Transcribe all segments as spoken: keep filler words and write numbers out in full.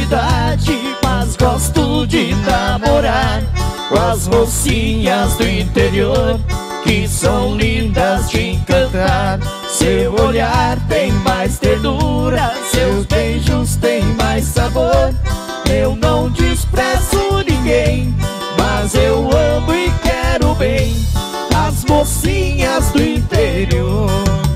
cidade, mas gosto de namorar com as mocinhas do interior, que são lindas de encantar. Seu olhar tem mais ternura, seus beijos têm mais sabor. Eu não desprezo ninguém, mas eu amo e quero bem as mocinhas do interior.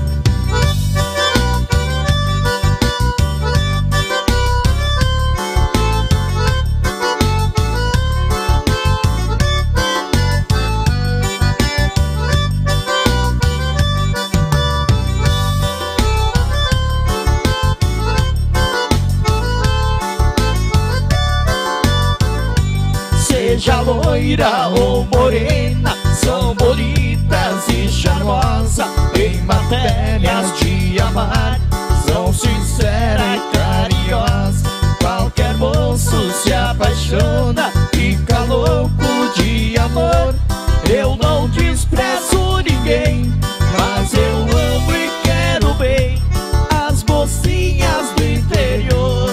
Seja loira ou morena, são bonitas e charmosas, em matérias de amar, são sincera e carinhosa. Qualquer moço se apaixona, fica louco de amor. Eu não desprezo ninguém, mas eu amo e quero bem as mocinhas do interior.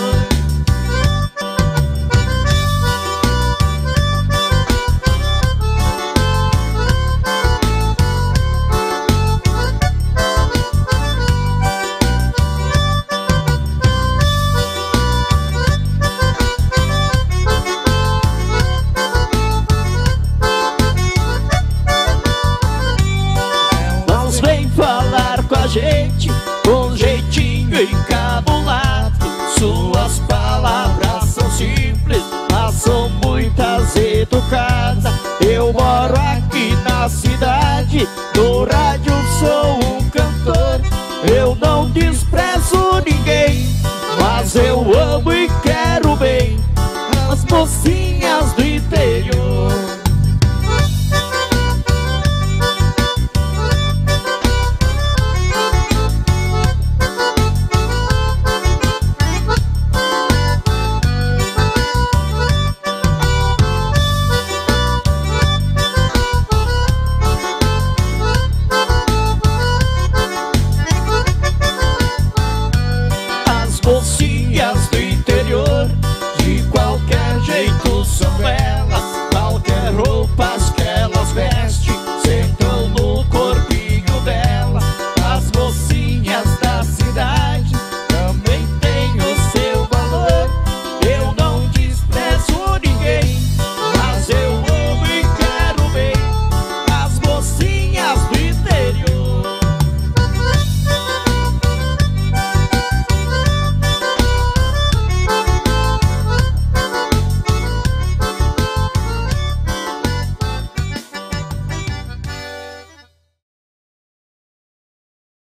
Gente, com jeitinho encabulado, suas palavras são simples, mas são muitas educadas. Eu moro aqui na cidade, no rádio sou um cantor. Eu não desprezo ninguém, mas eu amo e quero bem as mocinhas